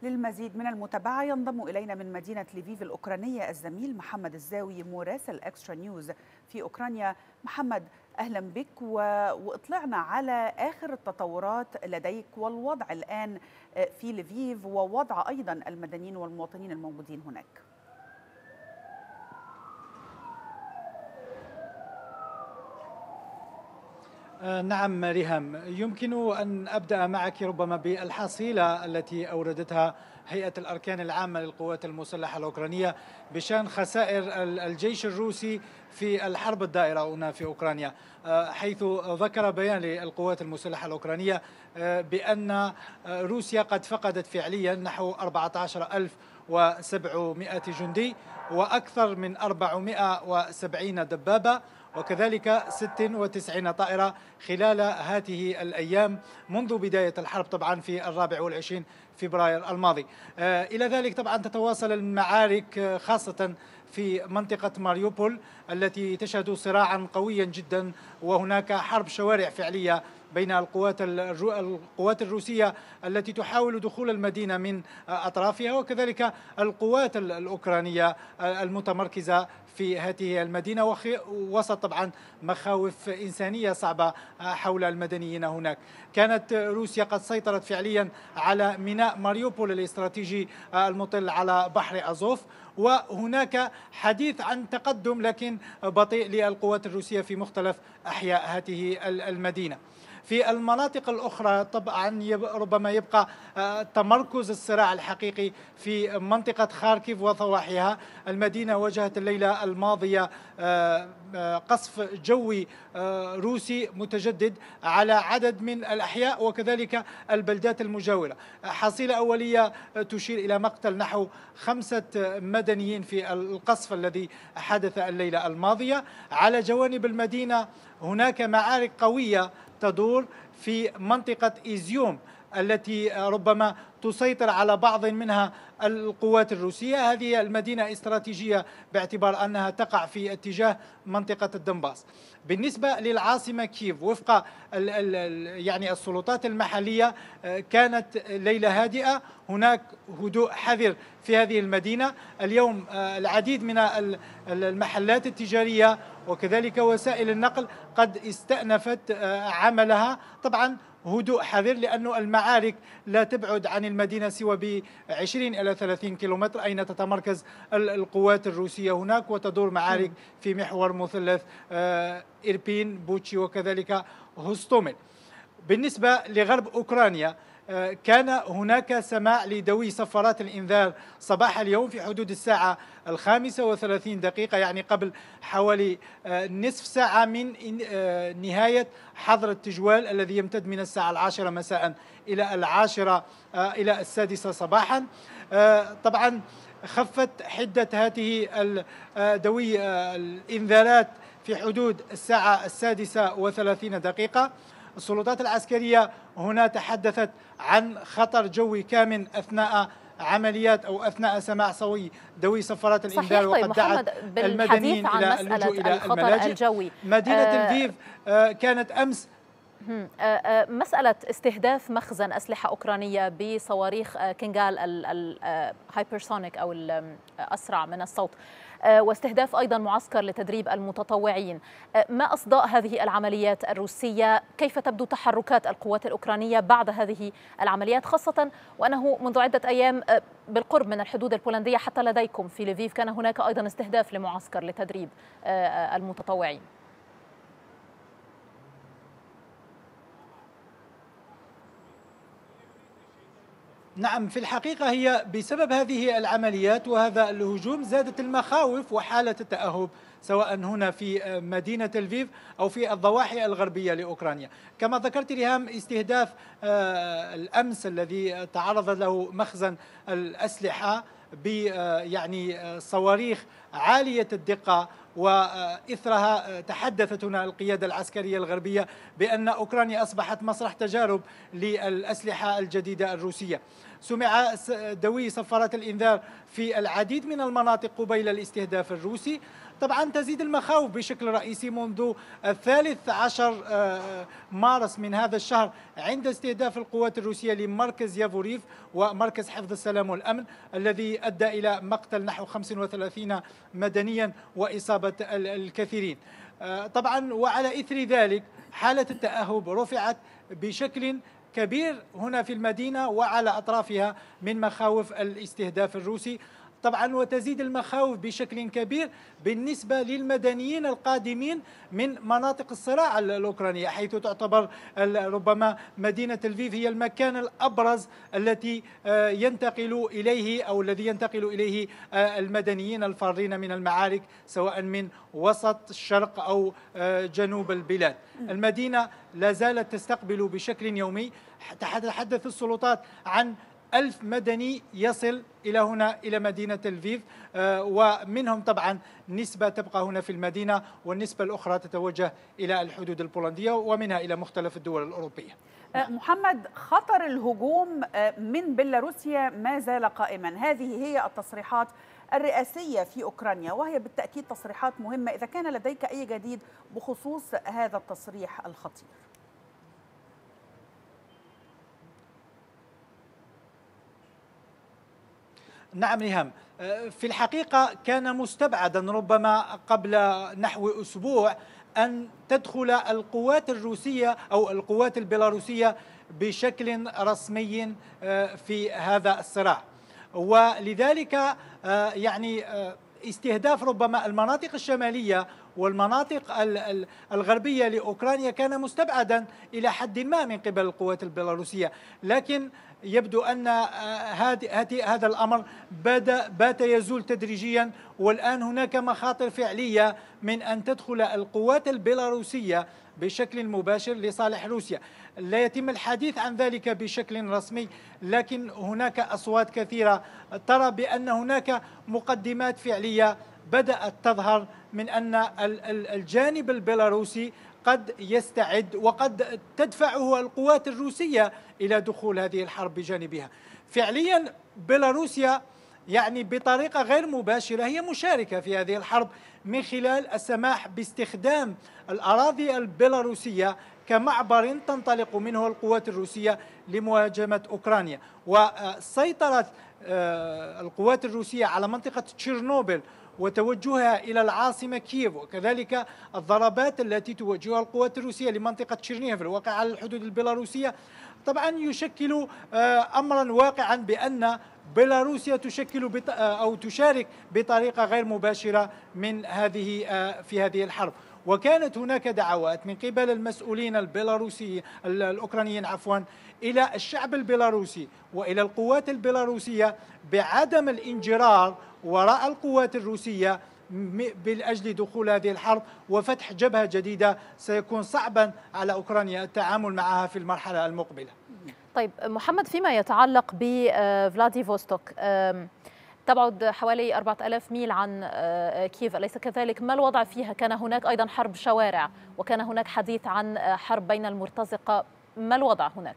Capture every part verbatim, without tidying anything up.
للمزيد من المتابعة ينضم إلينا من مدينة ليفيف الأوكرانية الزميل محمد الزاوي مراسل إكسترا نيوز في أوكرانيا. محمد، أهلا بك و... وإطلعنا على آخر التطورات لديك والوضع الآن في ليفيف ووضع أيضا المدنيين والمواطنين الموجودين هناك. نعم ريهام، يمكن أن أبدأ معك ربما بالحصيلة التي أوردتها هيئة الأركان العامة للقوات المسلحة الأوكرانية بشأن خسائر الجيش الروسي في الحرب الدائرة هنا في أوكرانيا، حيث ذكر بيان للقوات المسلحة الأوكرانية بأن روسيا قد فقدت فعليا نحو أربعة عشر ألف وسبعمائة جندي وأكثر من أربعمائة وسبعين دبابة وكذلك ست وتسعين طائرة خلال هذه الأيام منذ بداية الحرب طبعا في الرابع والعشرين فبراير الماضي. إلى ذلك طبعا تتواصل المعارك خاصة في منطقة ماريوبول التي تشهد صراعا قويا جدا، وهناك حرب شوارع فعلية بين القوات القوات الروسية التي تحاول دخول المدينة من أطرافها وكذلك القوات الأوكرانية المتمركزة في هذه المدينة، وسط طبعا مخاوف إنسانية صعبة حول المدنيين هناك. كانت روسيا قد سيطرت فعليا على ميناء ماريوبول الاستراتيجي المطل على بحر أزوف، وهناك حديث عن تقدم لكن بطيء للقوات الروسية في مختلف أحياء هذه المدينة. في المناطق الأخرى طبعا ربما يبقى تمركز الصراع الحقيقي في منطقة خاركيف وضواحيها. المدينة واجهت الليلة الماضية قصف جوي روسي متجدد على عدد من الأحياء وكذلك البلدات المجاورة. حصيلة أولية تشير إلى مقتل نحو خمسة مدنيين في القصف الذي حدث الليلة الماضية. على جوانب المدينة هناك معارك قوية تدور في منطقة إيزيوم التي ربما تسيطر على بعض منها القوات الروسية. هذه المدينة استراتيجية باعتبار أنها تقع في اتجاه منطقة الدنباس. بالنسبة للعاصمة كييف وفق ال ال يعني السلطات المحلية كانت ليلة هادئة، هناك هدوء حذر في هذه المدينة. اليوم العديد من المحلات التجارية وكذلك وسائل النقل قد استأنفت عملها، طبعا هدوء حذر لأنه المعارك لا تبعد عن المدينة سوى ب عشرين إلى ثلاثين كيلومتر أين تتمركز القوات الروسية هناك، وتدور معارك في محور مثلث إيربين بوتشي وكذلك هوستومل. بالنسبة لغرب أوكرانيا كان هناك سماع لدوي صفارات الإنذار صباح اليوم في حدود الساعة الخامسة وثلاثين دقيقة، يعني قبل حوالي نصف ساعة من نهاية حظر التجوال الذي يمتد من الساعة العاشرة مساء إلى العاشرة إلى السادسة صباحا. طبعا خفت حدة هذه دوي الإنذارات في حدود الساعة السادسة وثلاثين دقيقة. السلطات العسكرية هنا تحدثت عن خطر جوي كامن أثناء عمليات أو أثناء سماع صوي دوي صفارات الإنذار. وقد دعت المدنيين إلى اللجوء إلى الملاجئ. الجوي. مدينة آه لفيف كانت أمس مسألة استهداف مخزن أسلحة أوكرانية بصواريخ كينغال الهايبرسونيك أو الأسرع من الصوت، واستهداف أيضا معسكر لتدريب المتطوعين. ما أصداء هذه العمليات الروسية؟ كيف تبدو تحركات القوات الأوكرانية بعد هذه العمليات، خاصة وأنه منذ عدة أيام بالقرب من الحدود البولندية حتى لديكم في لفيف كان هناك أيضا استهداف لمعسكر لتدريب المتطوعين؟ نعم، في الحقيقة هي بسبب هذه العمليات وهذا الهجوم زادت المخاوف وحالة التأهب سواء هنا في مدينة لفيف أو في الضواحي الغربية لأوكرانيا. كما ذكرت ريهام، استهداف الأمس الذي تعرض له مخزن الأسلحة ب يعني صواريخ عالية الدقة، وإثرها تحدثت هنا القيادة العسكرية الغربية بأن أوكرانيا أصبحت مسرح تجارب للأسلحة الجديدة الروسية. سمع دوي صفارات الإنذار في العديد من المناطق قبيل الاستهداف الروسي. طبعا تزيد المخاوف بشكل رئيسي منذ الثالث عشر مارس من هذا الشهر عند استهداف القوات الروسية لمركز يافوريف ومركز حفظ السلام والأمن الذي أدى إلى مقتل نحو خمسة وثلاثين مدنيا وإصابة الكثيرين. طبعا وعلى إثر ذلك حالة التأهب رفعت بشكل كبير هنا في المدينة وعلى أطرافها من مخاوف الاستهداف الروسي. طبعا وتزيد المخاوف بشكل كبير بالنسبة للمدنيين القادمين من مناطق الصراع الأوكرانية، حيث تعتبر ربما مدينة لفيف هي المكان الأبرز التي ينتقل إليه أو الذي ينتقل إليه المدنيين الفارين من المعارك سواء من وسط الشرق أو جنوب البلاد. المدينة لا زالت تستقبل بشكل يومي، تتحدث السلطات عن ألف مدني يصل إلى هنا إلى مدينة لفيف، ومنهم طبعا نسبة تبقى هنا في المدينة والنسبة الأخرى تتوجه إلى الحدود البولندية ومنها إلى مختلف الدول الأوروبية. محمد، خطر الهجوم من بيلاروسيا ما زال قائما، هذه هي التصريحات الرئاسية في أوكرانيا وهي بالتأكيد تصريحات مهمة. إذا كان لديك أي جديد بخصوص هذا التصريح الخطير؟ نعم ريهام، في الحقيقة كان مستبعدا ربما قبل نحو أسبوع أن تدخل القوات الروسية أو القوات البيلاروسية بشكل رسمي في هذا الصراع، ولذلك يعني استهداف ربما المناطق الشمالية والمناطق الغربية لأوكرانيا كان مستبعدا إلى حد ما من قبل القوات البيلاروسية، لكن يبدو أن هذا الأمر بدأ بات يزول تدريجيا، والآن هناك مخاطر فعلية من أن تدخل القوات البيلاروسية بشكل مباشر لصالح روسيا. لا يتم الحديث عن ذلك بشكل رسمي، لكن هناك أصوات كثيرة ترى بأن هناك مقدمات فعلية بدأت تظهر من أن الجانب البيلاروسي قد يستعد وقد تدفعه القوات الروسية إلى دخول هذه الحرب بجانبها. فعليا بيلاروسيا يعني بطريقة غير مباشرة هي مشاركة في هذه الحرب من خلال السماح باستخدام الأراضي البيلاروسية كمعبر تنطلق منه القوات الروسية لمهاجمة أوكرانيا. وسيطرت القوات الروسية على منطقة تشيرنوبل وتوجهها إلى العاصمة كييف، وكذلك الضربات التي توجهها القوات الروسية لمنطقة تشيرنيف الواقعة على الحدود البيلاروسية طبعا يشكل أمرا واقعا بأن بيلاروسيا تشكل أو تشارك بطريقة غير مباشرة من هذه في هذه الحرب. وكانت هناك دعوات من قبل المسؤولين البيلاروسي الأوكرانيين عفوا إلى الشعب البيلاروسي وإلى القوات البيلاروسية بعدم الانجرار وراء القوات الروسية بالأجل دخول هذه الحرب وفتح جبهة جديدة سيكون صعبا على أوكرانيا التعامل معها في المرحلة المقبلة. طيب محمد، فيما يتعلق بفلاديفوستوك تبعد حوالي أربعة آلاف ميل عن كييف، أليس كذلك؟ ما الوضع فيها؟ كان هناك أيضا حرب شوارع وكان هناك حديث عن حرب بين المرتزقة، ما الوضع هناك؟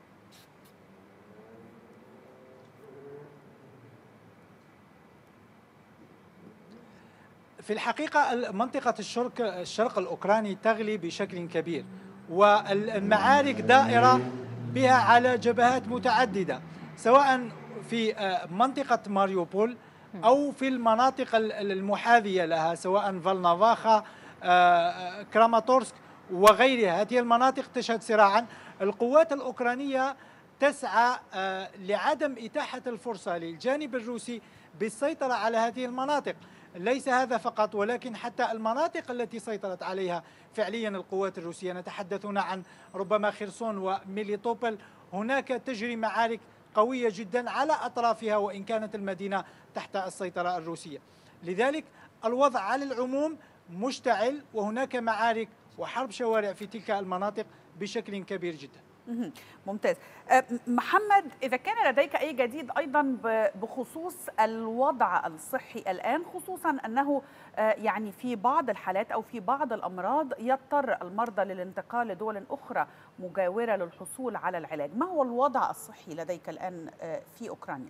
في الحقيقة منطقة الشرق الشرق الأوكراني تغلي بشكل كبير، والمعارك دائرة بها على جبهات متعددة سواء في منطقة ماريوبول أو في المناطق المحاذية لها سواء فالنافاخا، كراماتورسك وغيرها. هذه المناطق تشهد صراعا. القوات الأوكرانية تسعى لعدم إتاحة الفرصة للجانب الروسي بالسيطرة على هذه المناطق. ليس هذا فقط، ولكن حتى المناطق التي سيطرت عليها فعليا القوات الروسية، نتحدثون عن ربما خرسون وميليتوبل، هناك تجري معارك قوية جدا على أطرافها وإن كانت المدينة تحت السيطرة الروسية. لذلك الوضع على العموم مشتعل وهناك معارك وحرب شوارع في تلك المناطق بشكل كبير جدا. ممتاز. محمد، إذا كان لديك أي جديد أيضا بخصوص الوضع الصحي الآن، خصوصا أنه يعني في بعض الحالات أو في بعض الأمراض يضطر المرضى للانتقال لدول أخرى مجاورة للحصول على العلاج، ما هو الوضع الصحي لديك الآن في أوكرانيا؟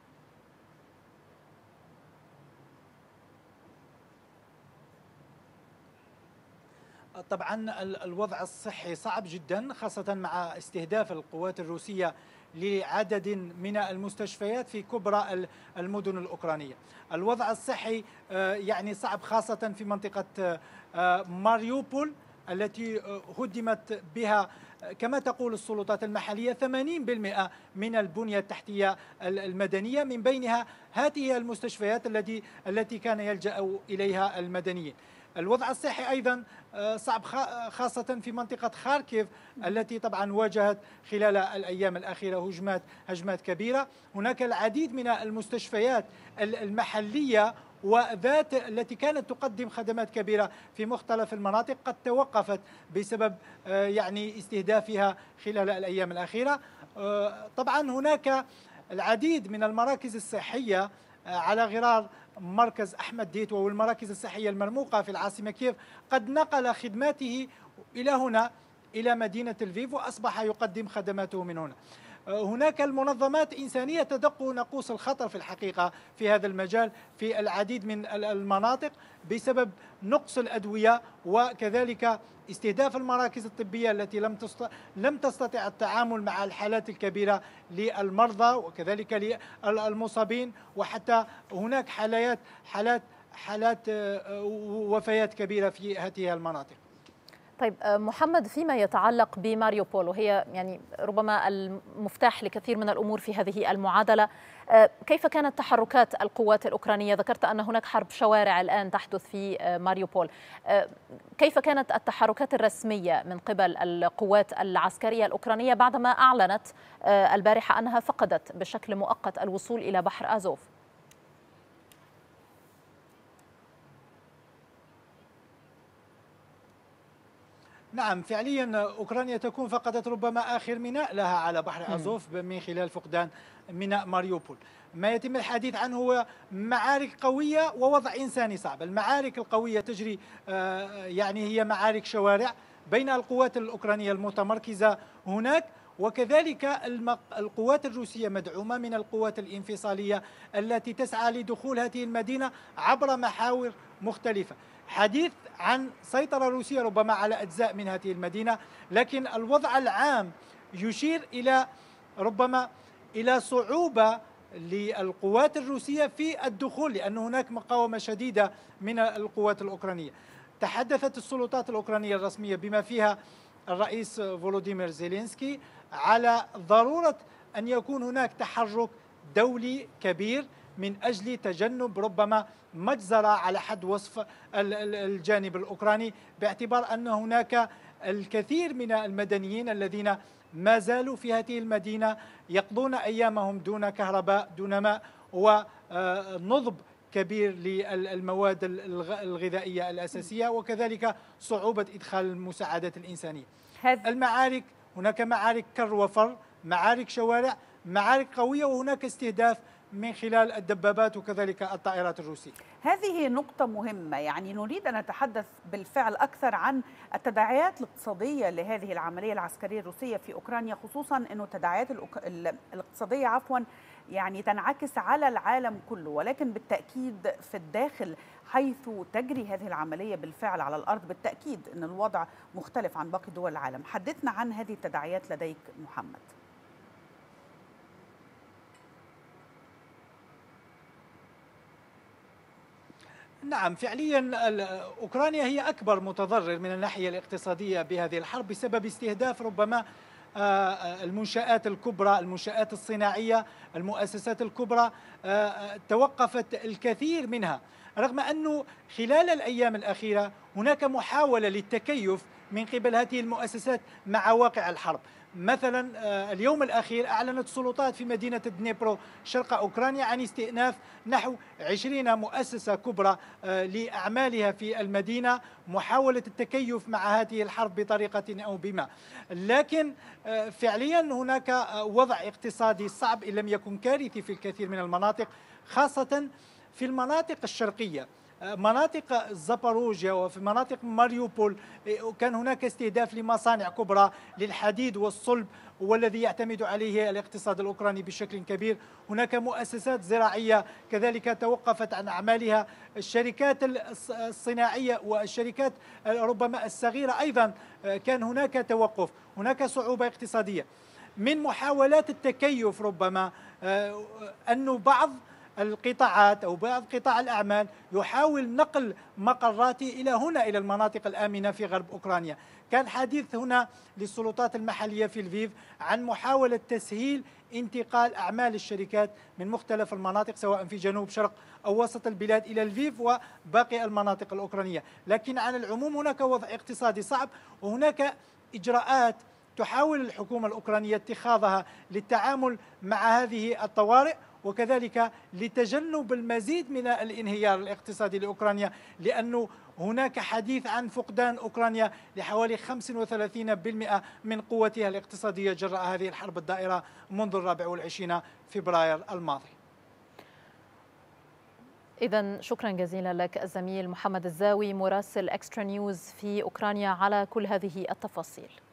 طبعا الوضع الصحي صعب جدا، خاصة مع استهداف القوات الروسية لعدد من المستشفيات في كبرى المدن الأوكرانية. الوضع الصحي يعني صعب، خاصة في منطقة ماريوبول التي هدمت بها كما تقول السلطات المحلية ثمانين بالمئة من البنية التحتية المدنية، من بينها هذه المستشفيات التي التي كان يلجأ إليها المدنيين. الوضع الصحي أيضا صعب، خاصة في منطقة خاركيف التي طبعا واجهت خلال الأيام الأخيرة هجمات هجمات كبيرة. هناك العديد من المستشفيات المحلية وذات التي كانت تقدم خدمات كبيرة في مختلف المناطق قد توقفت بسبب يعني استهدافها خلال الأيام الأخيرة. طبعا هناك العديد من المراكز الصحية على غرار مركز أحمد ديت والمراكز الصحية المرموقة في العاصمة كييف قد نقل خدماته إلى هنا إلى مدينة لفيف وأصبح يقدم خدماته من هنا. هناك المنظمات إنسانية تدق ناقوس الخطر في الحقيقة في هذا المجال في العديد من المناطق بسبب نقص الأدوية وكذلك استهداف المراكز الطبية التي لم لم تستطع التعامل مع الحالات الكبيرة للمرضى وكذلك للمصابين، وحتى هناك حالات حالات حالات وفيات كبيرة في هذه المناطق. طيب محمد، فيما يتعلق بماريوبول وهي يعني ربما المفتاح لكثير من الأمور في هذه المعادلة، كيف كانت تحركات القوات الأوكرانية؟ ذكرت أن هناك حرب شوارع الآن تحدث في ماريوبول، كيف كانت التحركات الرسمية من قبل القوات العسكرية الأوكرانية بعدما أعلنت البارحة أنها فقدت بشكل مؤقت الوصول إلى بحر آزوف؟ نعم، فعليا أوكرانيا تكون فقدت ربما آخر ميناء لها على بحر أزوف من خلال فقدان ميناء ماريوبول. ما يتم الحديث عنه هو معارك قوية ووضع إنساني صعب. المعارك القوية تجري يعني هي معارك شوارع بين القوات الأوكرانية المتمركزة هناك، وكذلك القوات الروسية مدعومة من القوات الانفصالية التي تسعى لدخول هذه المدينة عبر محاور مختلفة. حديث عن سيطرة روسية ربما على أجزاء من هذه المدينة، لكن الوضع العام يشير إلى ربما إلى صعوبة للقوات الروسية في الدخول، لأن هناك مقاومة شديدة من القوات الأوكرانية. تحدثت السلطات الأوكرانية الرسمية بما فيها الرئيس فولوديمير زيلينسكي على ضرورة أن يكون هناك تحرك دولي كبير من أجل تجنب ربما مجزرة على حد وصف الجانب الأوكراني، باعتبار أن هناك الكثير من المدنيين الذين ما زالوا في هذه المدينة يقضون أيامهم دون كهرباء دون ماء ونضب كبير للمواد الغذائية الأساسية، وكذلك صعوبة إدخال المساعدات الإنسانية. المعارك هناك معارك كر وفر، معارك شوارع، معارك قوية، وهناك استهداف من خلال الدبابات وكذلك الطائرات الروسية. هذه نقطة مهمة، يعني نريد أن نتحدث بالفعل أكثر عن التداعيات الاقتصادية لهذه العملية العسكرية الروسية في أوكرانيا، خصوصا أنه التداعيات الأوك... الاقتصادية عفوا يعني تنعكس على العالم كله، ولكن بالتأكيد في الداخل حيث تجري هذه العملية بالفعل على الأرض بالتأكيد أن الوضع مختلف عن باقي دول العالم. حدثنا عن هذه التداعيات لديك محمد. نعم، فعليا أوكرانيا هي أكبر متضرر من الناحية الاقتصادية بهذه الحرب بسبب استهداف ربما المنشآت الكبرى، المنشآت الصناعية، المؤسسات الكبرى توقفت الكثير منها، رغم أنه خلال الأيام الأخيرة هناك محاولة للتكيف من قبل هذه المؤسسات مع واقع الحرب. مثلا اليوم الأخير أعلنت السلطات في مدينة دنيبرو شرق أوكرانيا عن استئناف نحو عشرين مؤسسة كبرى لأعمالها في المدينة، محاولة التكيف مع هذه الحرب بطريقة أو بما. لكن فعليا هناك وضع اقتصادي صعب إن لم يكن كارثي في الكثير من المناطق، خاصة في المناطق الشرقية، مناطق زاباروجيا وفي مناطق ماريوبول. كان هناك استهداف لمصانع كبرى للحديد والصلب والذي يعتمد عليه الاقتصاد الأوكراني بشكل كبير. هناك مؤسسات زراعية كذلك توقفت عن أعمالها، الشركات الصناعية والشركات ربما الصغيرة أيضا كان هناك توقف، هناك صعوبة اقتصادية. من محاولات التكيف ربما أن بعض القطاعات أو بعض قطاع الأعمال يحاول نقل مقراته إلى هنا إلى المناطق الآمنة في غرب أوكرانيا. كان حديث هنا للسلطات المحلية في لفيف عن محاولة تسهيل انتقال أعمال الشركات من مختلف المناطق سواء في جنوب شرق أو وسط البلاد إلى لفيف وباقي المناطق الأوكرانية. لكن على العموم هناك وضع اقتصادي صعب، وهناك إجراءات تحاول الحكومة الأوكرانية اتخاذها للتعامل مع هذه الطوارئ، وكذلك لتجنب المزيد من الانهيار الاقتصادي لأوكرانيا، لأنه هناك حديث عن فقدان أوكرانيا لحوالي خمسة وثلاثين بالمئة من قوتها الاقتصادية جراء هذه الحرب الدائرة منذ الرابع والعشرين فبراير الماضي. إذن شكرا جزيلا لك الزميل محمد الزاوي مراسل إكسترا نيوز في أوكرانيا على كل هذه التفاصيل.